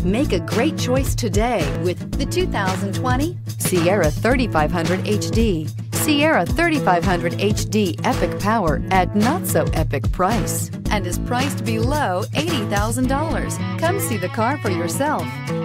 Make a great choice today with the 2020 Sierra 3500 HD. Sierra 3500 HD epic power at not so epic price and is priced below $80,000. Come see the car for yourself.